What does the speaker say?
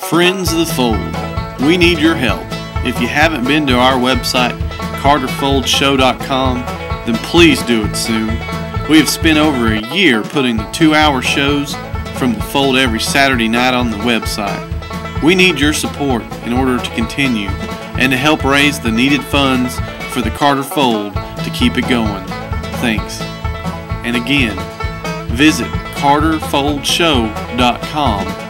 Friends of the Fold, we need your help. If you haven't been to our website, CarterFoldShow.com, then please do it soon. We have spent over a year putting the 2-hour shows from the Fold every Saturday night on the website. We need your support in order to continue and to help raise the needed funds for the Carter Fold to keep it going. Thanks. And again, visit CarterFoldShow.com